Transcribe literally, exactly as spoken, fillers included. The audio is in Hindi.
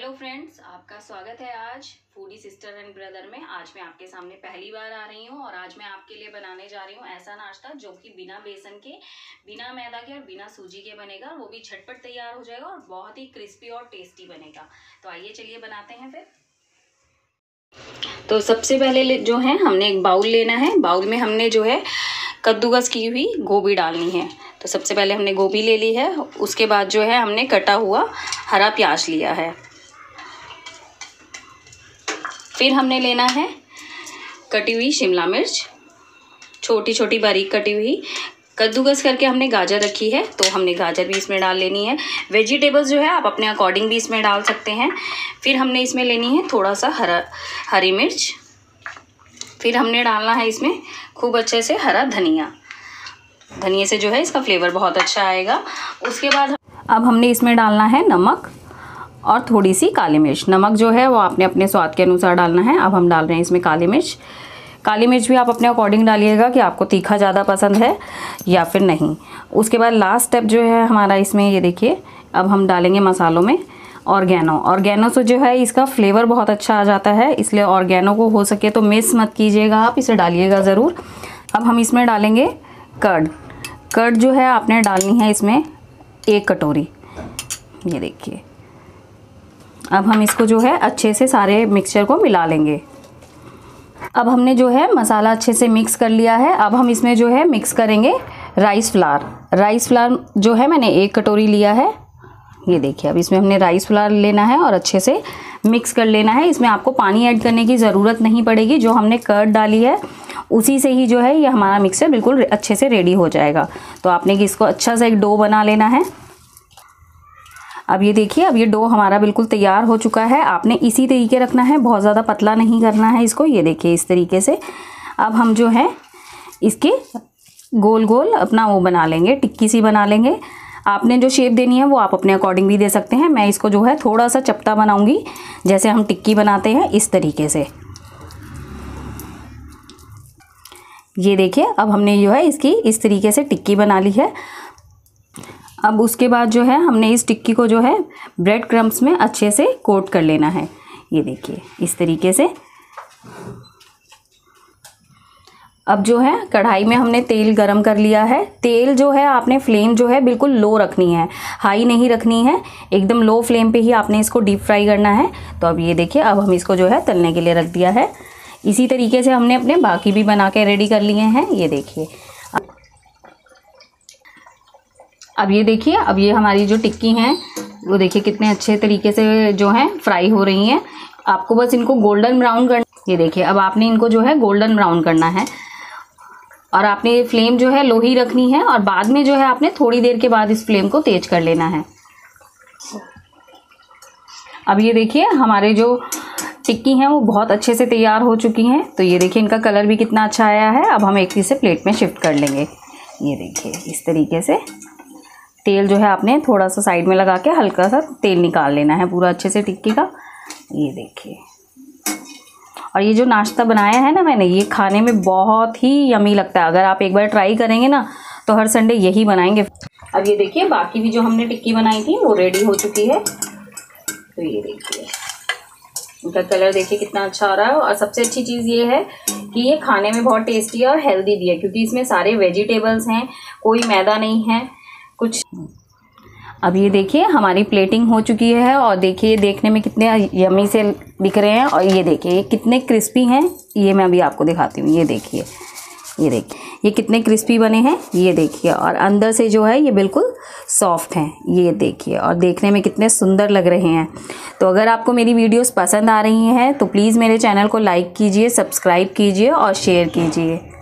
हेलो फ्रेंड्स, आपका स्वागत है आज फूडी सिस्टर एंड ब्रदर में। आज मैं आपके सामने पहली बार आ रही हूँ और आज मैं आपके लिए बनाने जा रही हूँ ऐसा नाश्ता जो कि बिना बेसन के, बिना मैदा के और बिना सूजी के बनेगा। वो भी झटपट तैयार हो जाएगा और बहुत ही क्रिस्पी और टेस्टी बनेगा। तो आइए चलिए बनाते हैं फिर। तो सबसे पहले जो है हमने एक बाउल लेना है। बाउल में हमने जो है कद्दूकस की हुई गोभी डालनी है। तो सबसे पहले हमने गोभी ले ली है। उसके बाद जो है हमने कटा हुआ हरा प्याज लिया है। फिर हमने लेना है कटी हुई शिमला मिर्च, छोटी छोटी बारीक कटी हुई। कद्दूकस करके हमने गाजर रखी है तो हमने गाजर भी इसमें डाल लेनी है। वेजिटेबल्स जो है आप अपने अकॉर्डिंग भी इसमें डाल सकते हैं। फिर हमने इसमें लेनी है थोड़ा सा हरा हरी मिर्च। फिर हमने डालना है इसमें खूब अच्छे से हरा धनिया। धनिया से जो है इसका फ्लेवर बहुत अच्छा आएगा। उसके बाद अब हमने इसमें डालना है नमक और थोड़ी सी काली मिर्च। नमक जो है वो आपने अपने स्वाद के अनुसार डालना है। अब हम डाल रहे हैं इसमें काली मिर्च। काली मिर्च भी आप अपने अकॉर्डिंग डालिएगा कि आपको तीखा ज़्यादा पसंद है या फिर नहीं। उसके बाद लास्ट स्टेप जो है हमारा इसमें, ये देखिए, अब हम डालेंगे मसालों में ऑर्गेनो। ऑर्गेनो से जो है इसका फ्लेवर बहुत अच्छा आ जाता है, इसलिए ऑर्गेनो को हो सके तो मिस मत कीजिएगा, आप इसे डालिएगा ज़रूर। अब हम इसमें डालेंगे कर्ड। कर्ड जो है आपने डालनी है इसमें एक कटोरी, ये देखिए। अब हम इसको जो है अच्छे से सारे मिक्सचर को मिला लेंगे। अब हमने जो है मसाला अच्छे से मिक्स कर लिया है। अब हम इसमें जो है मिक्स करेंगे राइस फ्लावर। राइस फ्लावर जो है मैंने एक कटोरी लिया है, ये देखिए। अब इसमें हमने राइस फ्लावर लेना है और अच्छे से मिक्स कर लेना है। इसमें आपको पानी ऐड करने की ज़रूरत नहीं पड़ेगी। जो हमने कर्ड डाली है उसी से ही जो है ये हमारा मिक्सचर बिल्कुल अच्छे से रेडी हो जाएगा। तो आपने इसको अच्छा सा एक डो बना लेना है। अब ये देखिए, अब ये डो हमारा बिल्कुल तैयार हो चुका है। आपने इसी तरीके रखना है, बहुत ज़्यादा पतला नहीं करना है इसको। ये देखिए इस तरीके से। अब हम जो है इसके गोल गोल अपना वो बना लेंगे, टिक्की सी बना लेंगे। आपने जो शेप देनी है वो आप अपने अकॉर्डिंग भी दे सकते हैं। मैं इसको जो है थोड़ा सा चपटा बनाऊंगी, जैसे हम टिक्की बनाते हैं इस तरीके से। ये देखिए, अब हमने जो है इसकी इस तरीके से टिक्की बना ली है। अब उसके बाद जो है हमने इस टिक्की को जो है ब्रेड क्रम्ब्स में अच्छे से कोट कर लेना है। ये देखिए इस तरीके से। अब जो है कढ़ाई में हमने तेल गरम कर लिया है। तेल जो है आपने फ्लेम जो है बिल्कुल लो रखनी है, हाई नहीं रखनी है। एकदम लो फ्लेम पे ही आपने इसको डीप फ्राई करना है। तो अब ये देखिए, अब हम इसको जो है तलने के लिए रख दिया है। इसी तरीके से हमने अपने बाकी भी बना के रेडी कर लिए हैं। ये देखिए, अब ये देखिए, अब ये हमारी जो टिक्की हैं वो देखिए कितने अच्छे तरीके से जो है फ्राई हो रही हैं। आपको बस इनको गोल्डन ब्राउन करना। ये देखिए, अब आपने इनको जो है गोल्डन ब्राउन करना है और आपने फ्लेम जो है लो ही रखनी है। और बाद में जो है आपने थोड़ी देर के बाद इस फ्लेम को तेज कर लेना है। अब ये देखिए हमारे जो टिक्की हैं वो बहुत अच्छे से तैयार हो चुकी हैं। तो ये देखिए इनका कलर भी कितना अच्छा आया है। अब हम एक से प्लेट में शिफ्ट कर लेंगे। ये देखिए इस तरीके से। तेल जो है आपने थोड़ा सा साइड में लगा के हल्का सा तेल निकाल लेना है पूरा अच्छे से टिक्की का। ये देखिए, और ये जो नाश्ता बनाया है ना मैंने, ये खाने में बहुत ही यमी लगता है। अगर आप एक बार ट्राई करेंगे ना तो हर संडे यही बनाएंगे। अब ये देखिए बाकी भी जो हमने टिक्की बनाई थी वो रेडी हो चुकी है। तो ये देखिए इनका कलर देखिए कितना अच्छा आ रहा है। और सबसे अच्छी चीज़ ये है कि ये खाने में बहुत टेस्टी है और हेल्दी भी है, क्योंकि इसमें सारे वेजिटेबल्स हैं, कोई मैदा नहीं है कुछ। अब ये देखिए हमारी प्लेटिंग हो चुकी है और देखिए देखने में कितने यमी से दिख रहे हैं। और ये देखिए ये कितने क्रिस्पी हैं, ये मैं अभी आपको दिखाती हूँ। ये देखिए, ये देखिए ये कितने क्रिस्पी बने हैं। ये देखिए, और अंदर से जो है ये बिल्कुल सॉफ्ट हैं। ये देखिए, और देखने में कितने सुंदर लग रहे हैं। तो अगर आपको मेरी वीडियोस पसंद आ रही हैं तो प्लीज़ मेरे चैनल को लाइक कीजिए, सब्सक्राइब कीजिए और शेयर कीजिए।